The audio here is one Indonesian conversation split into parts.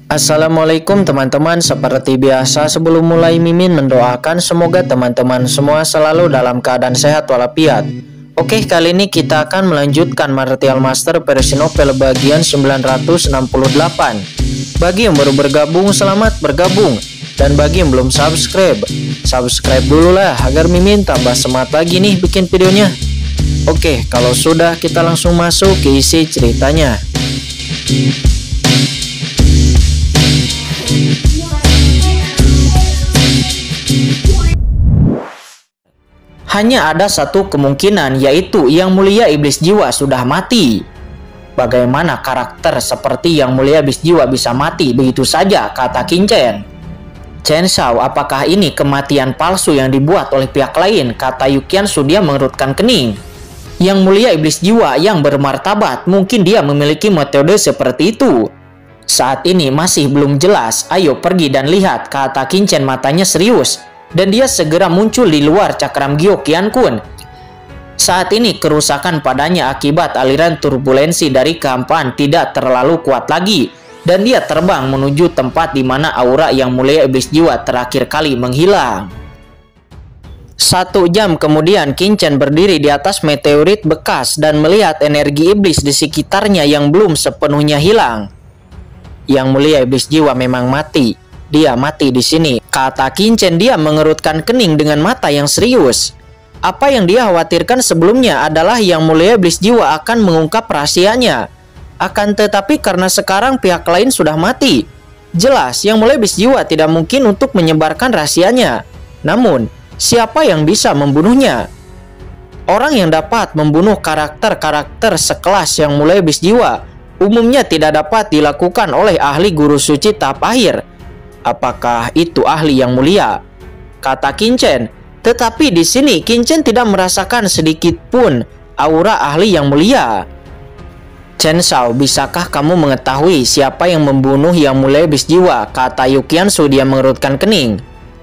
Assalamualaikum teman-teman, seperti biasa sebelum mulai Mimin mendoakan semoga teman-teman semua selalu dalam keadaan sehat walafiat. Oke, kali ini kita akan melanjutkan Martial Master versi novel bagian 968. Bagi yang baru bergabung, selamat bergabung. Dan bagi yang belum subscribe dulu lah agar Mimin tambah semangat lagi nih bikin videonya. Oke, kalau sudah kita langsung masuk ke isi ceritanya. Hanya ada satu kemungkinan, yaitu Yang Mulia Iblis Jiwa sudah mati. Bagaimana karakter seperti Yang Mulia Iblis Jiwa bisa mati begitu saja, kata Qin Chen. Chen Shao, apakah ini kematian palsu yang dibuat oleh pihak lain, kata Yu Qiansu. Dia mengerutkan kening. Yang Mulia Iblis Jiwa yang bermartabat, mungkin dia memiliki metode seperti itu. Saat ini masih belum jelas, ayo pergi dan lihat, kata Qin Chen matanya serius. Dan dia segera muncul di luar cakram Gyo Qiankun. Saat ini kerusakan padanya akibat aliran turbulensi dari kehampaan tidak terlalu kuat lagi. Dan dia terbang menuju tempat di mana aura Yang Mulia Iblis Jiwa terakhir kali menghilang. 1 jam kemudian Qin Chen berdiri di atas meteorit bekas dan melihat energi iblis di sekitarnya yang belum sepenuhnya hilang. Yang Mulia Iblis Jiwa memang mati. Dia mati di sini, kata Qin Chen. Dia mengerutkan kening dengan mata yang serius. Apa yang dia khawatirkan sebelumnya adalah Yang Mulia Iblis Jiwa akan mengungkap rahasianya. Akan tetapi karena sekarang pihak lain sudah mati, jelas Yang Mulia Iblis Jiwa tidak mungkin untuk menyebarkan rahasianya. Namun, siapa yang bisa membunuhnya? Orang yang dapat membunuh karakter-karakter sekelas Yang Mulia Iblis Jiwa umumnya tidak dapat dilakukan oleh ahli guru suci tahap akhir. Apakah itu ahli yang mulia? Kata Qin Chen. Tetapi di sini Qin Chen tidak merasakan sedikit pun aura ahli yang mulia. Chen Shao, bisakah kamu mengetahui siapa yang membunuh Yang Mulia Iblis Jiwa? Kata Yu Qiansu. Dia mengerutkan kening.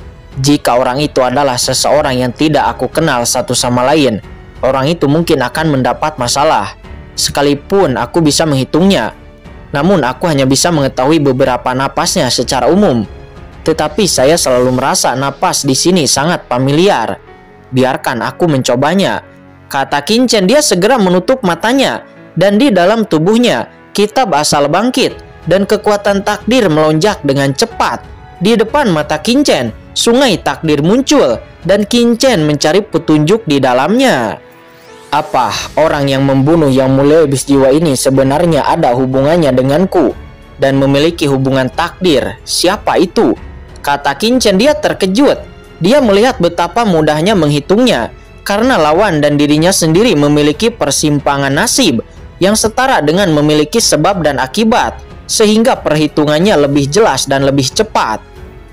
Jika orang itu adalah seseorang yang tidak aku kenal satu sama lain, orang itu mungkin akan mendapat masalah. Sekalipun aku bisa menghitungnya, namun aku hanya bisa mengetahui beberapa napasnya secara umum. Tetapi saya selalu merasa napas di sini sangat familiar. Biarkan aku mencobanya, kata Qin Chen. Dia segera menutup matanya dan di dalam tubuhnya kitab asal bangkit dan kekuatan takdir melonjak dengan cepat. Di depan mata Qin Chen, sungai takdir muncul dan Qin Chen mencari petunjuk di dalamnya. Apa orang yang membunuh Yang Mulia Iblis Jiwa ini sebenarnya ada hubungannya denganku dan memiliki hubungan takdir? Siapa itu? Kata Qin Chen. Dia terkejut. Dia melihat betapa mudahnya menghitungnya karena lawan dan dirinya sendiri memiliki persimpangan nasib yang setara dengan memiliki sebab dan akibat, sehingga perhitungannya lebih jelas dan lebih cepat.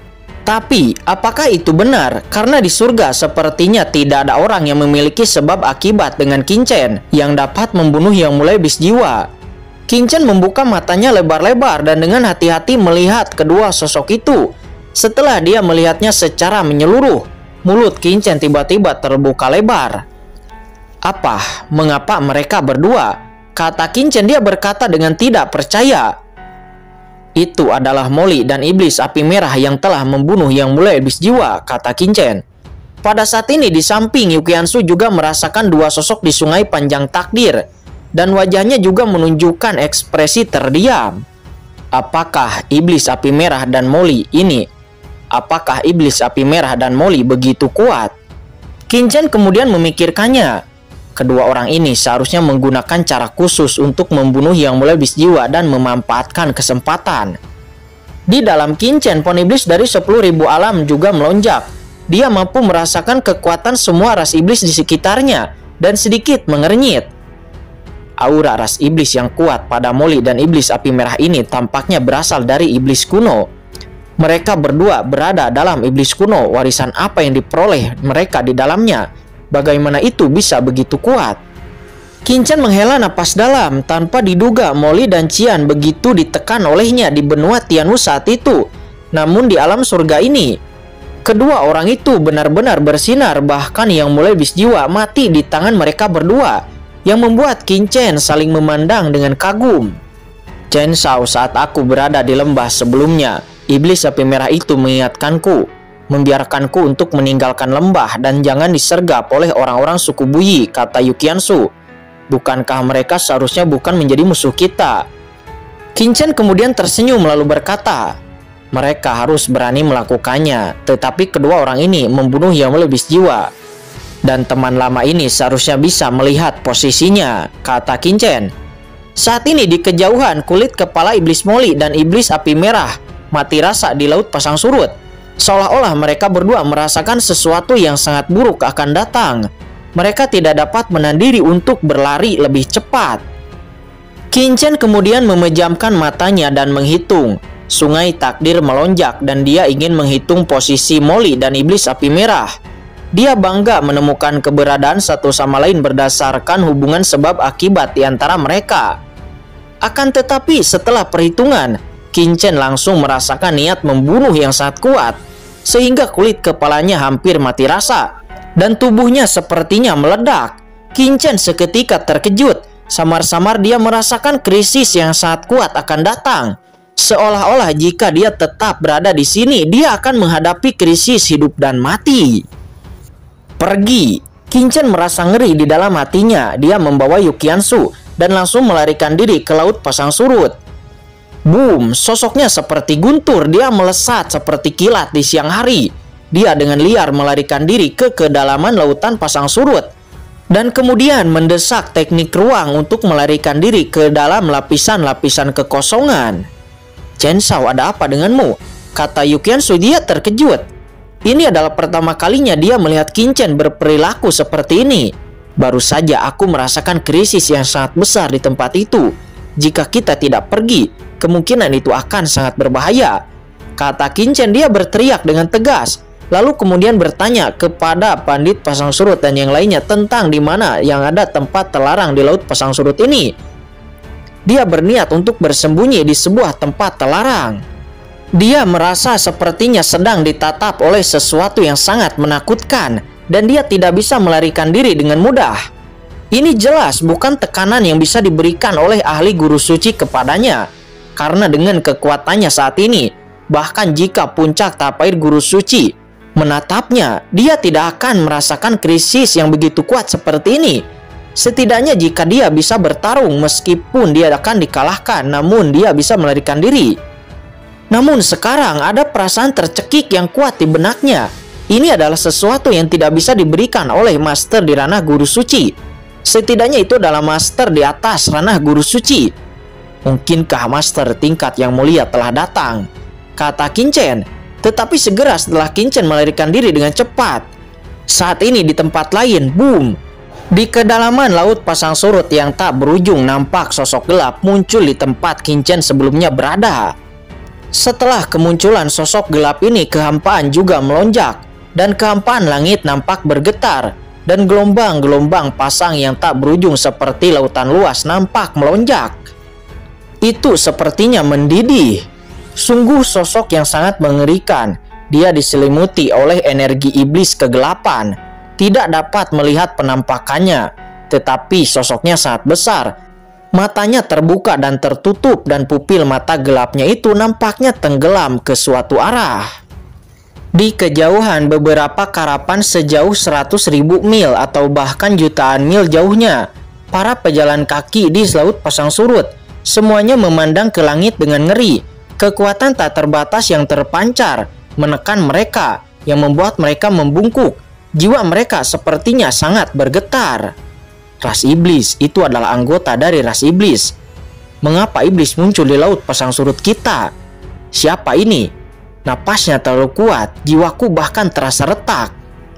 Tapi, apakah itu benar? Karena di surga sepertinya tidak ada orang yang memiliki sebab akibat dengan Qin Chen yang dapat membunuh Yang Mulia Iblis Jiwa. Qin Chen membuka matanya lebar-lebar dan dengan hati-hati melihat kedua sosok itu. Setelah dia melihatnya secara menyeluruh, mulut Qin Chen tiba-tiba terbuka lebar. Apa? Mengapa mereka berdua? Kata Qin Chen. Dia berkata dengan tidak percaya. Itu adalah Molly dan iblis api merah yang telah membunuh Yang Mulia Iblis Jiwa, kata Qin Chen. Pada saat ini di samping Yu Qiansu juga merasakan dua sosok di sungai panjang takdir dan wajahnya juga menunjukkan ekspresi terdiam. Apakah iblis api merah dan Molly ini? Apakah iblis api merah dan Molly begitu kuat? Qin Chen kemudian memikirkannya. Kedua orang ini seharusnya menggunakan cara khusus untuk membunuh Yang Mulia Iblis Jiwa dan memanfaatkan kesempatan. Di dalam Qin Chen, pohon iblis dari 10.000 alam juga melonjak. Dia mampu merasakan kekuatan semua ras iblis di sekitarnya dan sedikit mengernyit. Aura ras iblis yang kuat pada Molly dan iblis api merah ini tampaknya berasal dari iblis kuno. Mereka berdua berada dalam iblis kuno. Warisan apa yang diperoleh mereka di dalamnya? Bagaimana itu bisa begitu kuat? Qin Chen menghela napas dalam. Tanpa diduga Molly dan Qian begitu ditekan olehnya di benua Tianwu saat itu. Namun di alam surga ini, kedua orang itu benar-benar bersinar. Bahkan Yang Mulia Iblis Jiwa mati di tangan mereka berdua, yang membuat Qin Chen saling memandang dengan kagum. Chen Shao, saat aku berada di lembah sebelumnya, iblis api merah itu mengingatkanku, membiarkanku untuk meninggalkan lembah dan jangan disergap oleh orang-orang suku Buyi, kata Yukiansu. Bukankah mereka seharusnya bukan menjadi musuh kita? Qin Chen kemudian tersenyum lalu berkata, mereka harus berani melakukannya, tetapi kedua orang ini membunuh yang lebih jiwa. Dan teman lama ini seharusnya bisa melihat posisinya, kata Qin Chen. Saat ini di kejauhan, kulit kepala iblis Moli dan iblis api merah mati rasa di laut pasang surut. Seolah-olah mereka berdua merasakan sesuatu yang sangat buruk akan datang. Mereka tidak dapat menahan diri untuk berlari lebih cepat. Qin Chen kemudian memejamkan matanya dan menghitung. Sungai takdir melonjak dan dia ingin menghitung posisi Moli dan iblis api merah. Dia bangga menemukan keberadaan satu sama lain berdasarkan hubungan sebab akibat di antara mereka. Akan tetapi setelah perhitungan, Qin Chen langsung merasakan niat membunuh yang sangat kuat, sehingga kulit kepalanya hampir mati rasa dan tubuhnya sepertinya meledak. Qin Chen seketika terkejut. Samar-samar dia merasakan krisis yang sangat kuat akan datang. Seolah-olah jika dia tetap berada di sini, dia akan menghadapi krisis hidup dan mati. Pergi. Qin Chen merasa ngeri di dalam hatinya. Dia membawa Yukiansu dan langsung melarikan diri ke laut pasang surut. Boom, sosoknya seperti guntur. Dia melesat seperti kilat di siang hari. Dia dengan liar melarikan diri ke kedalaman lautan pasang surut dan kemudian mendesak teknik ruang untuk melarikan diri ke dalam lapisan-lapisan kekosongan. Chen Shao, ada apa denganmu? Kata Yukiansu. Dia terkejut. Ini adalah pertama kalinya dia melihat Qin Chen berperilaku seperti ini. Baru saja aku merasakan krisis yang sangat besar di tempat itu. Jika kita tidak pergi, kemungkinan itu akan sangat berbahaya, kata Qin Chen. Dia berteriak dengan tegas, lalu kemudian bertanya kepada Pandit Pasang Surut dan yang lainnya tentang di mana yang ada tempat terlarang di laut pasang surut ini. Dia berniat untuk bersembunyi di sebuah tempat terlarang. Dia merasa sepertinya sedang ditatap oleh sesuatu yang sangat menakutkan dan dia tidak bisa melarikan diri dengan mudah. Ini jelas bukan tekanan yang bisa diberikan oleh ahli guru suci kepadanya, karena dengan kekuatannya saat ini, bahkan jika puncak tahap air guru suci menatapnya, dia tidak akan merasakan krisis yang begitu kuat seperti ini. Setidaknya jika dia bisa bertarung, meskipun dia akan dikalahkan, namun dia bisa melarikan diri. Namun sekarang ada perasaan tercekik yang kuat di benaknya. Ini adalah sesuatu yang tidak bisa diberikan oleh master di ranah guru suci. Setidaknya itu adalah master di atas ranah guru suci. Mungkinkah master tingkat yang mulia telah datang? Kata Qin Chen. Tetapi segera setelah Qin Chen melarikan diri dengan cepat. Saat ini di tempat lain, boom. Di kedalaman laut pasang surut yang tak berujung, nampak sosok gelap muncul di tempat Qin Chen sebelumnya berada. Setelah kemunculan sosok gelap ini, kehampaan juga melonjak dan kehampaan langit nampak bergetar dan gelombang-gelombang pasang yang tak berujung seperti lautan luas nampak melonjak. Itu sepertinya mendidih. Sungguh sosok yang sangat mengerikan. Dia diselimuti oleh energi iblis kegelapan. Tidak dapat melihat penampakannya, tetapi sosoknya sangat besar. Matanya terbuka dan tertutup dan pupil mata gelapnya itu nampaknya tenggelam ke suatu arah. Di kejauhan beberapa karapan sejauh 100.000 mil atau bahkan jutaan mil jauhnya, para pejalan kaki di laut pasang surut semuanya memandang ke langit dengan ngeri. Kekuatan tak terbatas yang terpancar menekan mereka yang membuat mereka membungkuk. Jiwa mereka sepertinya sangat bergetar. Ras iblis itu adalah anggota dari ras iblis. Mengapa iblis muncul di laut pasang surut kita? Siapa ini? Napasnya terlalu kuat, jiwaku bahkan terasa retak.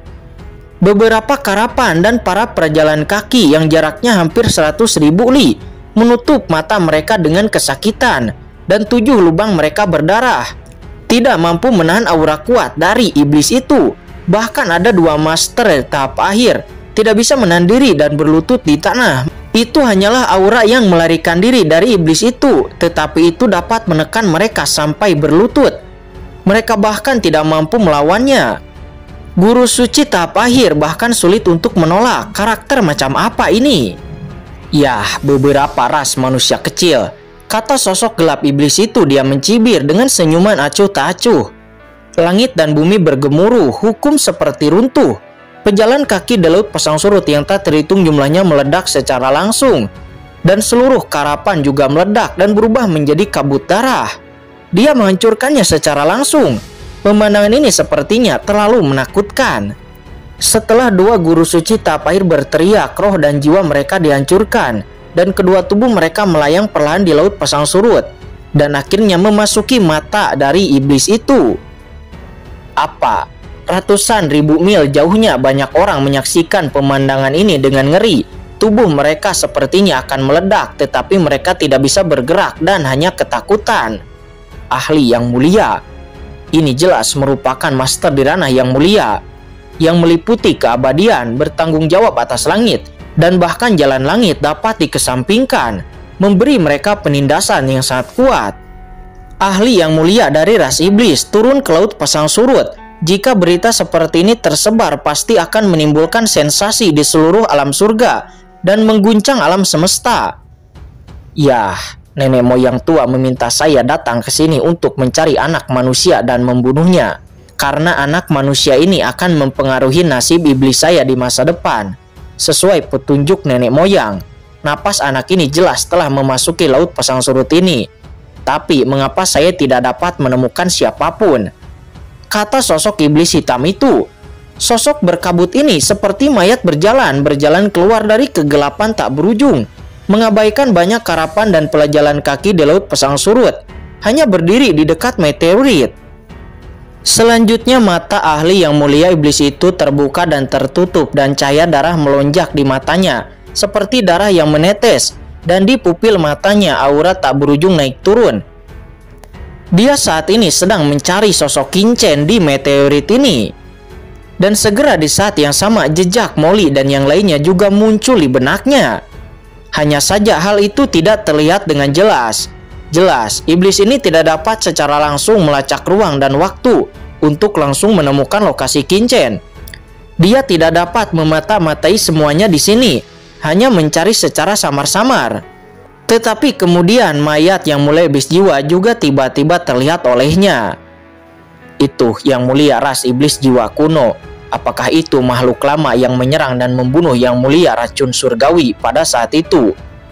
Beberapa karapan dan para pejalan kaki yang jaraknya hampir 100.000 li menutup mata mereka dengan kesakitan dan 7 lubang mereka berdarah. Tidak mampu menahan aura kuat dari iblis itu. Bahkan ada 2 master tahap akhir tidak bisa menahan diri dan berlutut di tanah. Itu hanyalah aura yang melarikan diri dari iblis itu, tetapi itu dapat menekan mereka sampai berlutut. Mereka bahkan tidak mampu melawannya. Guru suci tahap akhir bahkan sulit untuk menolak. Karakter macam apa ini? Yah, beberapa ras manusia kecil. Kata sosok gelap iblis itu, dia mencibir dengan senyuman acuh tak acuh. Langit dan bumi bergemuruh, hukum seperti runtuh. Pejalan kaki di laut pasang surut yang tak terhitung jumlahnya meledak secara langsung. Dan seluruh karapan juga meledak dan berubah menjadi kabut darah. Dia menghancurkannya secara langsung. Pemandangan ini sepertinya terlalu menakutkan. Setelah dua guru suci tahap air berteriak, roh dan jiwa mereka dihancurkan. Dan kedua tubuh mereka melayang perlahan di laut pasang surut. Dan akhirnya memasuki mata dari iblis itu. Apa? Ratusan ribu mil jauhnya banyak orang menyaksikan pemandangan ini dengan ngeri. Tubuh mereka sepertinya akan meledak, tetapi mereka tidak bisa bergerak dan hanya ketakutan. Ahli yang mulia. Ini jelas merupakan master di ranah yang mulia, yang meliputi keabadian, bertanggung jawab atas langit, dan bahkan jalan langit dapat dikesampingkan, memberi mereka penindasan yang sangat kuat. Ahli yang mulia dari ras iblis turun ke laut pasang surut. Jika berita seperti ini tersebar, pasti akan menimbulkan sensasi di seluruh alam surga dan mengguncang alam semesta. Yah, nenek moyang tua meminta saya datang ke sini untuk mencari anak manusia dan membunuhnya. Karena anak manusia ini akan mempengaruhi nasib iblis saya di masa depan. Sesuai petunjuk nenek moyang, napas anak ini jelas telah memasuki laut pasang surut ini. Tapi mengapa saya tidak dapat menemukan siapapun? Kata sosok iblis hitam itu. Sosok berkabut ini seperti mayat berjalan keluar dari kegelapan tak berujung, mengabaikan banyak karapan dan pelajalan kaki di laut pasang surut, hanya berdiri di dekat meteorit. Selanjutnya mata ahli yang mulia iblis itu terbuka dan tertutup dan cahaya darah melonjak di matanya seperti darah yang menetes, dan di pupil matanya aura tak berujung naik turun. Dia saat ini sedang mencari sosok Kincen di meteorit ini. Dan segera di saat yang sama jejak Molly dan yang lainnya juga muncul di benaknya. Hanya saja hal itu tidak terlihat dengan jelas. Jelas, iblis ini tidak dapat secara langsung melacak ruang dan waktu untuk langsung menemukan lokasi Kincen. Dia tidak dapat memata-matai semuanya di sini, hanya mencari secara samar-samar. Tetapi kemudian mayat yang mulai iblis jiwa juga tiba-tiba terlihat olehnya. Itu yang mulia ras iblis jiwa kuno. Apakah itu makhluk lama yang menyerang dan membunuh yang mulia racun surgawi pada saat itu?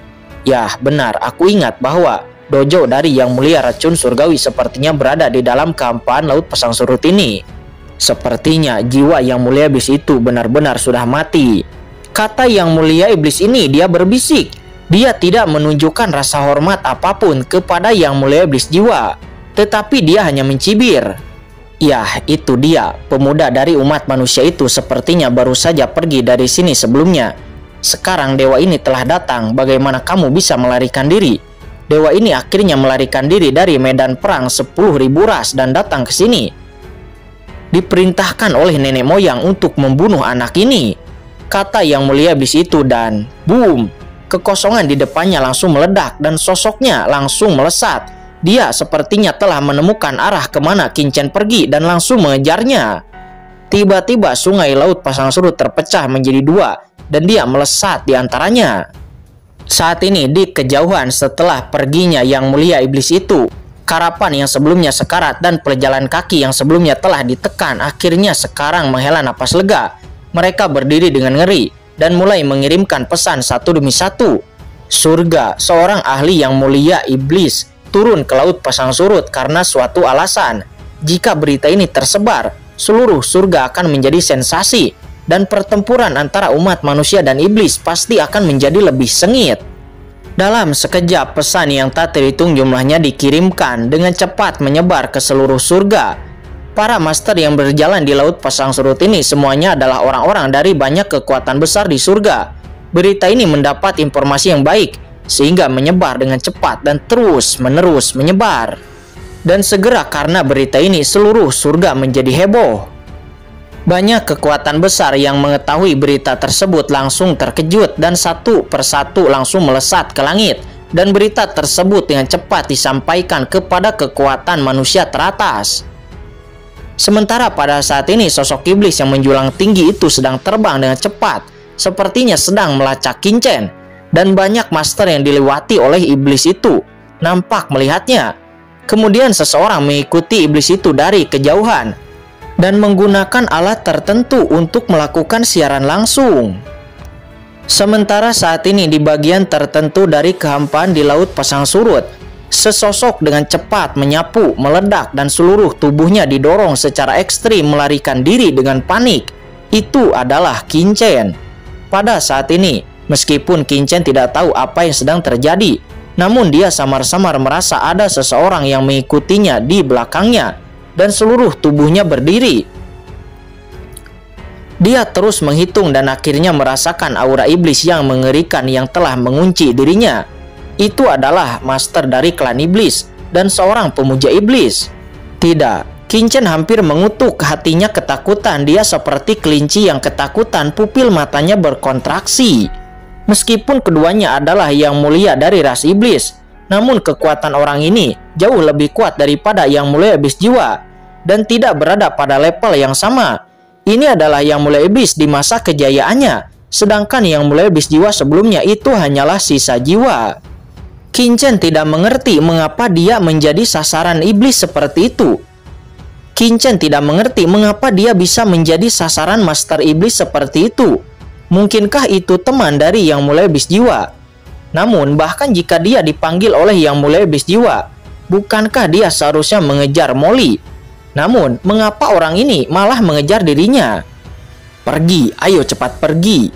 Ya, benar, aku ingat bahwa dojo dari yang mulia racun surgawi sepertinya berada di dalam kehampaan laut pasang surut ini. Sepertinya jiwa yang mulia iblis itu benar-benar sudah mati. Kata yang mulia iblis ini, dia berbisik. Dia tidak menunjukkan rasa hormat apapun kepada yang mulia iblis jiwa, tetapi dia hanya mencibir. Ya, itu dia, pemuda dari umat manusia itu sepertinya baru saja pergi dari sini sebelumnya. Sekarang dewa ini telah datang, bagaimana kamu bisa melarikan diri? Dewa ini akhirnya melarikan diri dari medan perang 10.000 ras dan datang ke sini. Diperintahkan oleh nenek moyang untuk membunuh anak ini. Kata yang mulia iblis itu dan boom, kekosongan di depannya langsung meledak dan sosoknya langsung melesat. Dia sepertinya telah menemukan arah kemana Kincen pergi dan langsung mengejarnya. Tiba-tiba sungai laut pasang surut terpecah menjadi dua dan dia melesat di antaranya. Saat ini di kejauhan setelah perginya yang mulia iblis itu, karapan yang sebelumnya sekarat dan pejalan kaki yang sebelumnya telah ditekan akhirnya sekarang menghela napas lega. Mereka berdiri dengan ngeri dan mulai mengirimkan pesan satu demi satu. Surga, seorang ahli yang mulia iblis turun ke laut pasang surut karena suatu alasan. Jika berita ini tersebar, seluruh surga akan menjadi sensasi. Dan pertempuran antara umat manusia dan iblis pasti akan menjadi lebih sengit. Dalam sekejap pesan yang tak terhitung jumlahnya dikirimkan dengan cepat menyebar ke seluruh surga. Para master yang berjalan di laut pasang surut ini semuanya adalah orang-orang dari banyak kekuatan besar di surga. Berita ini mendapat informasi yang baik sehingga menyebar dengan cepat dan terus-menerus menyebar. Dan segera karena berita ini seluruh surga menjadi heboh. Banyak kekuatan besar yang mengetahui berita tersebut langsung terkejut dan satu persatu langsung melesat ke langit. Dan berita tersebut dengan cepat disampaikan kepada kekuatan manusia teratas. Sementara pada saat ini sosok iblis yang menjulang tinggi itu sedang terbang dengan cepat. Sepertinya sedang melacak Kincen. Dan banyak master yang dilewati oleh iblis itu. nampak melihatnya. Kemudian seseorang mengikuti iblis itu dari kejauhan dan menggunakan alat tertentu untuk melakukan siaran langsung. Sementara saat ini di bagian tertentu dari kehampaan di Laut Pasang Surut, sesosok dengan cepat menyapu, meledak, dan seluruh tubuhnya didorong secara ekstrim melarikan diri dengan panik. Itu adalah Qin-chen. Pada saat ini, meskipun Qin-chen tidak tahu apa yang sedang terjadi, namun dia samar-samar merasa ada seseorang yang mengikutinya di belakangnya dan seluruh tubuhnya berdiri. Dia terus menghitung dan akhirnya merasakan aura iblis yang mengerikan yang telah mengunci dirinya. Itu adalah master dari klan iblis dan seorang pemuja iblis. Tidak, Qin-chen hampir mengutuk hatinya ketakutan. Dia seperti kelinci yang ketakutan, pupil matanya berkontraksi. Meskipun keduanya adalah yang mulia dari ras iblis, namun kekuatan orang ini jauh lebih kuat daripada yang mulia iblis jiwa dan tidak berada pada level yang sama. Ini adalah yang mulia iblis di masa kejayaannya, sedangkan yang mulia iblis jiwa sebelumnya itu hanyalah sisa jiwa. Qin-chen tidak mengerti mengapa dia menjadi sasaran iblis seperti itu. Qin-chen tidak mengerti mengapa dia bisa menjadi sasaran master iblis seperti itu. Mungkinkah itu teman dari yang mulia iblis jiwa? Namun bahkan jika dia dipanggil oleh yang mulia iblis jiwa, bukankah dia seharusnya mengejar Molly? Namun mengapa orang ini malah mengejar dirinya? Pergi, ayo cepat pergi.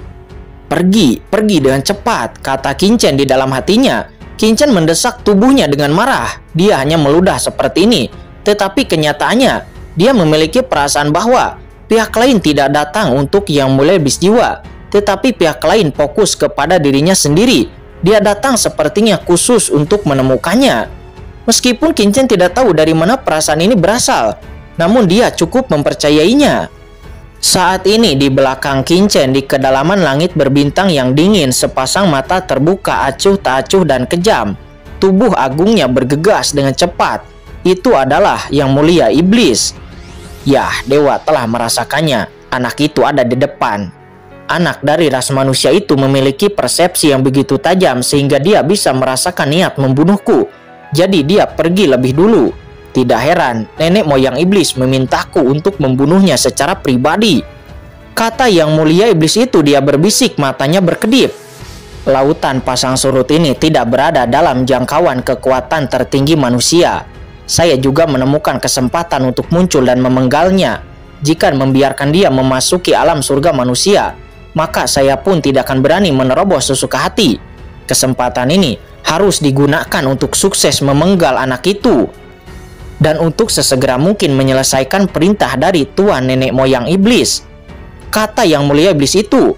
Pergi dengan cepat, kata Qin-chen di dalam hatinya. Qin-chen mendesak tubuhnya dengan marah. Dia hanya meludah seperti ini, tetapi kenyataannya dia memiliki perasaan bahwa pihak lain tidak datang untuk yang mulia iblis jiwa, tetapi pihak lain fokus kepada dirinya sendiri. Dia datang sepertinya khusus untuk menemukannya. Meskipun Qin-chen tidak tahu dari mana perasaan ini berasal, namun dia cukup mempercayainya. Saat ini di belakang Qin-chen di kedalaman langit berbintang yang dingin, sepasang mata terbuka acuh tak acuh dan kejam. Tubuh agungnya bergegas dengan cepat. Itu adalah yang mulia iblis. Yah, dewa telah merasakannya. Anak itu ada di depan. Anak dari ras manusia itu memiliki persepsi yang begitu tajam sehingga dia bisa merasakan niat membunuhku. Jadi dia pergi lebih dulu. Tidak heran, nenek moyang iblis memintaku untuk membunuhnya secara pribadi. Kata yang mulia iblis itu, dia berbisik, matanya berkedip. Lautan Pasang Surut ini tidak berada dalam jangkauan kekuatan tertinggi manusia. Saya juga menemukan kesempatan untuk muncul dan memenggalnya. Jika membiarkan dia memasuki alam surga manusia, maka saya pun tidak akan berani menerobos sesuka hati. Kesempatan ini harus digunakan untuk sukses memenggal anak itu dan untuk sesegera mungkin menyelesaikan perintah dari tuan nenek moyang iblis, kata yang mulia iblis itu.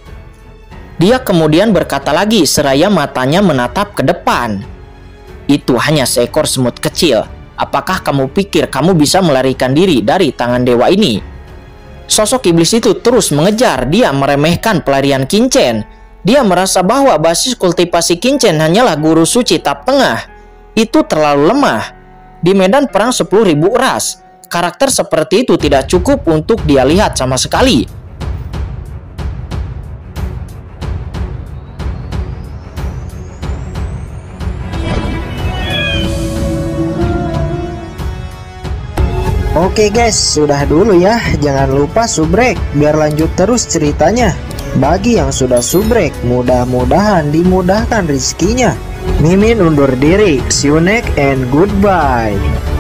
Dia kemudian berkata lagi seraya matanya menatap ke depan. Itu hanya seekor semut kecil. Apakah kamu pikir kamu bisa melarikan diri dari tangan dewa ini? Sosok iblis itu terus mengejar. Dia meremehkan pelarian Qin-chen. Dia merasa bahwa basis kultivasi Qin-chen hanyalah guru suci tahap tengah. Itu terlalu lemah. Di medan perang 10.000 ras, karakter seperti itu tidak cukup untuk dia lihat sama sekali. Oke guys, sudah dulu ya. Jangan lupa subrek biar lanjut terus ceritanya. Bagi yang sudah subrek, mudah-mudahan dimudahkan rezekinya. Mimin undur diri. See you next and goodbye.